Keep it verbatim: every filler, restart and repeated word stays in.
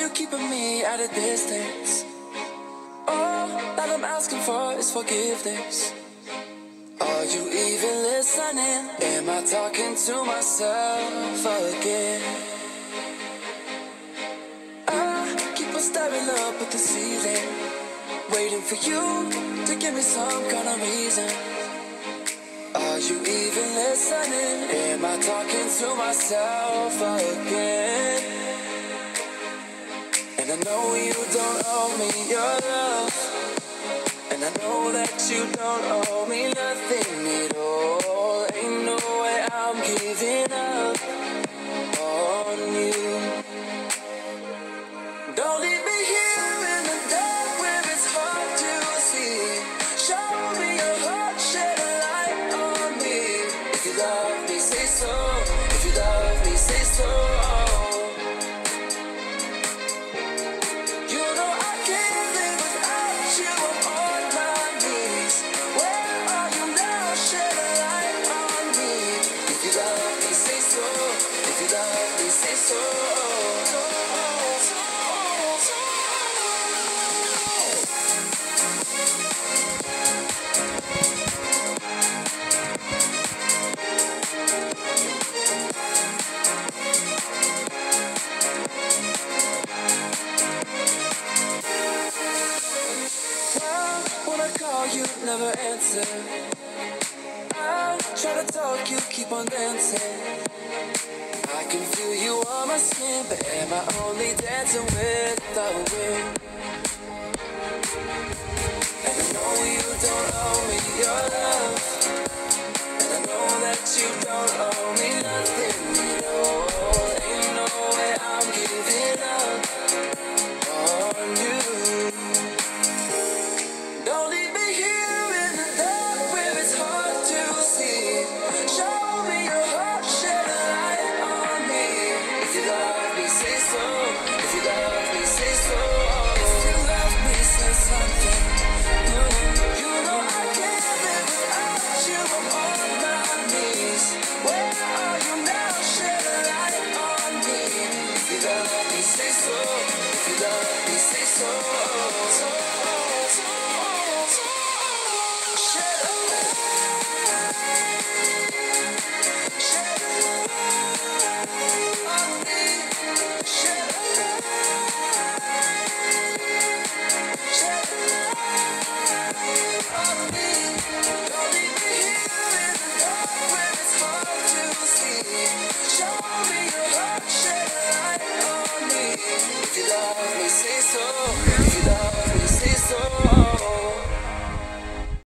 keeping me at a distance. All that I'm asking for is forgiveness. Are you even listening? Am I talking to myself again? I keep on staring up at the ceiling, waiting for you to give me some kind of reason. Are you even listening? Am I talking to myself again? And I know you don't owe me your love, and I know that you don't owe me nothing at all. Ain't no way I'm giving up on you. Don't leave me here in the dark where it's hard to see. Show me your heart, shed a light on me. If you love me, say so. If you love me, say so. You know I can't live without you. I'm on my knees. Where are you now? Shed a light on me. If you love me, say so. If you love me, say so. You never answer. I try to talk, you keep on dancing. I can feel you on my skin, but am I only dancing with the wind? And I know you don't owe me your love, and I know that you don't owe me nothing at all. Ain't no way I'm giving up on you. Don't leave me here in the dark where it's hard to see. Show me your heart, shed a light on me. If you love me, say so. If you love me, say so. If you love me, say something. You know, you know I can't live without you. I'm on my knees. Where are you now? Shed a light on me. If you love me, say so. If you love me, say so. So, so. Say so.